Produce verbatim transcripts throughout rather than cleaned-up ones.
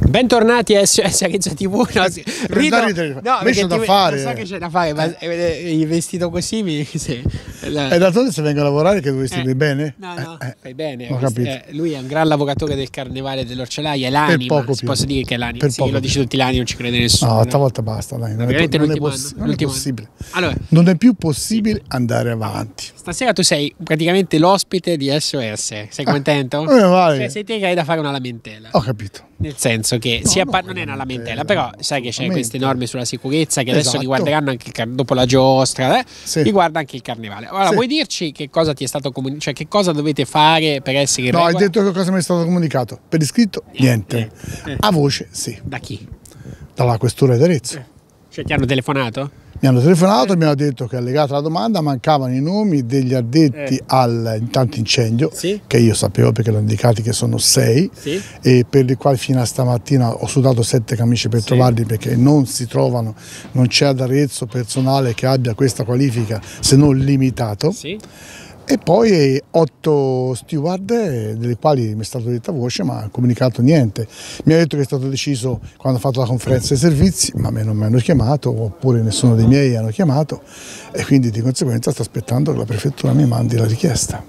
Bentornati a S O S Arezzo tivù. No, rido, no, c'è da fare. So che c'è da fare, ma eh, il vestito così mi. Sì, la... E d'altronde se vengo a lavorare che dovresti eh, bene? No, no, eh, fai bene. Ho capito. Eh, lui è un gran lavoratore del carnevale dell'Orciolaia, è l'anima. Si posso dire che è l'anima. Sì, lo dici tutti gli anni, non ci crede nessuno. No, stavolta basta, dai. Non, è, non, è, poss non è possibile. Allora, non è più possibile andare avanti. Stasera tu sei praticamente l'ospite di S O S. Sei contento? Eh, vale. Cioè, sei te che hai da fare una lamentela. Ho capito. Nel senso che no, sia no, non è una lamentela, però sai che c'è queste norme sulla sicurezza che adesso esatto. riguarderanno anche il dopo la giostra, eh? Sì. riguarda anche il carnevale. Allora, sì. vuoi dirci che cosa ti è stato comunicato, cioè che cosa dovete fare per essere in No, regola? hai detto che cosa mi è stato comunicato. Per iscritto niente. Eh. A voce sì. Da chi? Dalla questura di Arezzo. Eh. Cioè ti hanno telefonato? Mi hanno telefonato e mi hanno detto che allegata alla domanda mancavano i nomi degli addetti eh. al intanto incendio, sì. che io sapevo perché l'ho indicati che sono sei, sì. e per i quali fino a stamattina ho sudato sette camicie per sì. trovarli perché non si trovano, non c'è ad Arezzo personale che abbia questa qualifica se non limitato. Sì. E poi otto steward, delle quali mi è stato detto a voce, ma ha comunicato niente. Mi ha detto che è stato deciso quando ha fatto la conferenza dei servizi, ma a me non mi hanno chiamato, oppure nessuno dei miei hanno chiamato, e quindi di conseguenza sto aspettando che la prefettura mi mandi la richiesta.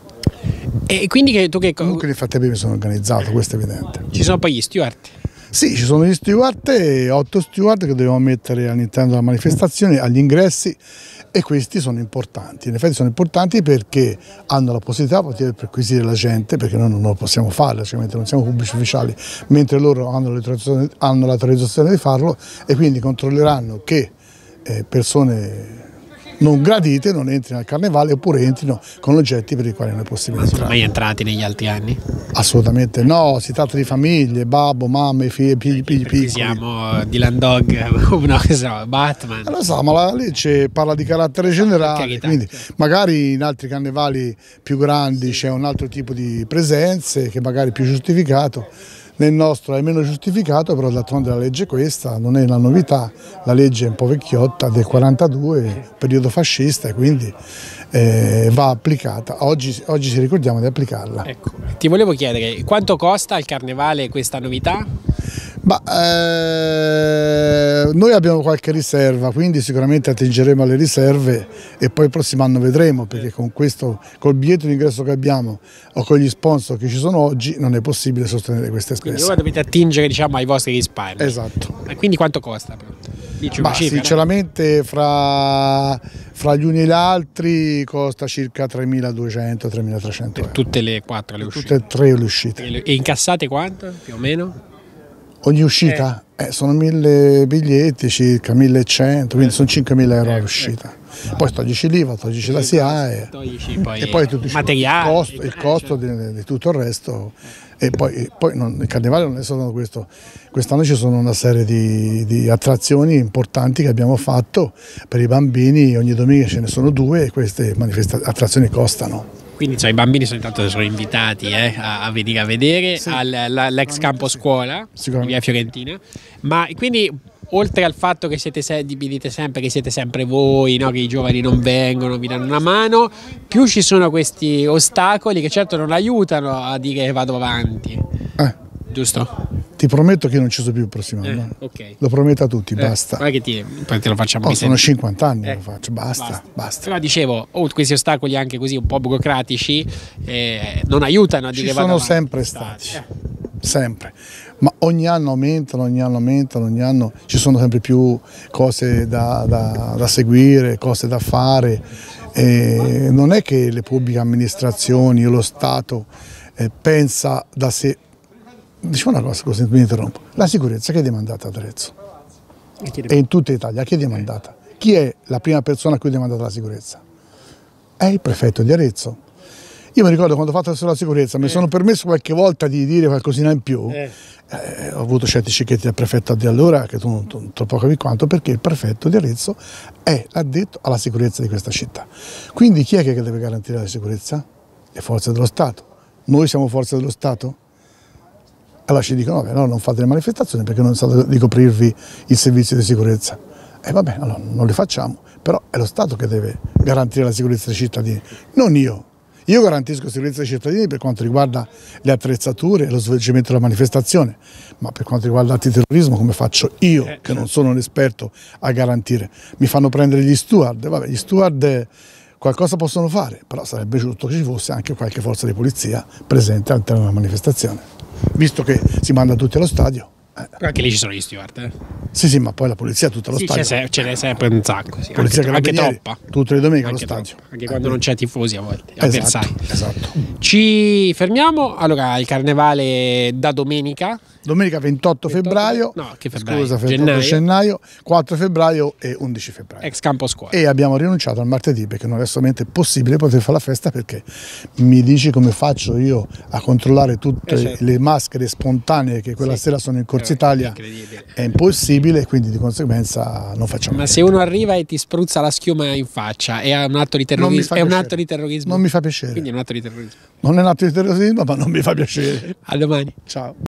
E quindi che tu che... Comunque nel frattempo mi sono organizzato, questo è evidente. Ci sono poi gli steward? Sì, ci sono gli steward e otto steward che dobbiamo mettere all'interno della manifestazione, agli ingressi, e questi sono importanti. In effetti sono importanti perché hanno la possibilità di poter perquisire la gente, perché noi non lo possiamo fare, cioè non siamo pubblici ufficiali, mentre loro hanno l'autorizzazione di farlo, e quindi controlleranno che eh, persone non gradite non entrino al carnevale oppure entrino con oggetti per i quali non è possibile entrare. Sono mai entrati negli altri anni? Assolutamente no, si tratta di famiglie, babbo, mamme, figli, figli, figli piccoli. Siamo Dylan Dog, no, so, Batman. Lo so, ma la legge parla di carattere generale, carità, quindi certo. magari in altri carnevali più grandi c'è un altro tipo di presenze che magari è più giustificato. Nel nostro è meno giustificato, però d'altronde la legge è questa, non è una novità, la legge è un po' vecchiotta, del quarantadue, periodo fascista, e quindi eh, va applicata. Oggi, oggi ci ricordiamo di applicarla. Ecco. Ti volevo chiedere, quanto costa al carnevale questa novità? Ma, eh, noi abbiamo qualche riserva, quindi sicuramente attingeremo alle riserve e poi il prossimo anno vedremo, perché con questo, col biglietto di ingresso che abbiamo o con gli sponsor che ci sono oggi non è possibile sostenere queste spese. Quindi ora dovete attingere, diciamo, ai vostri risparmi. Esatto. E quindi quanto costa? Dici una Ma cifra, sinceramente no? fra, fra gli uni e gli altri costa circa tremiladuecento tremilatrecento euro. Per tutte le quattro le uscite? Tutte e tre le uscite. E incassate quanto più o meno? Ogni uscita? Eh. Eh, sono mille biglietti circa, millecento, quindi eh. sono cinquemila euro eh. l'uscita. Eh. Poi toglici l'I V A, toglici la S I A e poi, e poi tutto il costo, il costo di, di tutto il resto. E poi, poi non, il carnevale non è solo questo, quest'anno ci sono una serie di, di attrazioni importanti che abbiamo fatto per i bambini, ogni domenica ce ne sono due e queste attrazioni costano. Quindi cioè, i bambini sono, intanto sono invitati eh, a, a venire a vedere sì. all'ex campo scuola di via Fiorentina, ma quindi oltre al fatto che siete se, dite sempre che siete sempre voi, no? Che i giovani non vengono, vi danno una mano, più ci sono questi ostacoli che certo non aiutano a dire che vado avanti, eh. giusto? Ti prometto che non ci sono più il prossimo anno, eh, okay. Lo prometto a tutti, eh, basta. Che ti, poi te lo facciamo oh, sono cinquanta anni eh, che lo faccio, basta, basta. basta. Però dicevo, oh, questi ostacoli anche così un po' burocratici eh, non aiutano a dire ci sono sempre stati, eh. sempre, ma ogni anno aumentano, ogni anno aumentano, ogni anno ci sono sempre più cose da, da, da seguire, cose da fare. E non è che le pubbliche amministrazioni o lo Stato eh, pensa da sé. Diciamo una cosa, così mi interrompo. La sicurezza chi è demandata ad Arezzo? E in tutta Italia chi è demandata? Chi è la prima persona a cui è demandata la sicurezza? È il prefetto di Arezzo. Io mi ricordo quando ho fatto la sicurezza, mi eh. sono permesso qualche volta di dire qualcosina in più. Eh. Eh, ho avuto certi cicchetti del prefetto di allora che tu non, non troppo capi quanto, perché il prefetto di Arezzo è l'addetto alla sicurezza di questa città. Quindi chi è che deve garantire la sicurezza? Le forze dello Stato. Noi siamo forze dello Stato? Allora ci dicono, vabbè, no, non fate le manifestazioni perché non state di coprirvi il servizio di sicurezza. E vabbè, allora non le facciamo, però è lo Stato che deve garantire la sicurezza dei cittadini, non io. Io garantisco sicurezza ai cittadini per quanto riguarda le attrezzature e lo svolgimento della manifestazione, ma per quanto riguarda l'antiterrorismo come faccio io, eh, che non sono un esperto, a garantire? Mi fanno prendere gli steward, vabbè, gli steward qualcosa possono fare, però sarebbe giusto che ci fosse anche qualche forza di polizia presente all'interno della manifestazione, visto che si manda tutti allo stadio. Però anche lì ci sono gli steward, eh? Sì, sì, ma poi la polizia tutta lo sì, stadio. Ce n'è sempre un sacco, sì. Polizia anche, anche troppa. Tutte le domeniche allo anche stadio. Troppa. Anche quando eh, non c'è tifosi a volte, esatto, avversari. Esatto. Ci fermiamo, allora il carnevale da domenica. Domenica ventotto febbraio, no, che febbraio? Scusa, ventotto gennaio. gennaio, quattro febbraio e undici febbraio. Ex campo scuola. E abbiamo rinunciato al martedì perché non è assolutamente possibile poter fare la festa, perché mi dici come faccio io a controllare tutte eh, certo. le maschere spontanee che quella sì. sera sono in Corsa Italia, è impossibile, quindi di conseguenza non facciamo Ma niente. Se uno arriva e ti spruzza la schiuma in faccia è un atto di terrorismo, è un atto di terrorismo. Non mi fa piacere. Quindi è un atto di terrorismo. Non è un atto di terrorismo, ma non mi fa piacere. A domani. Ciao.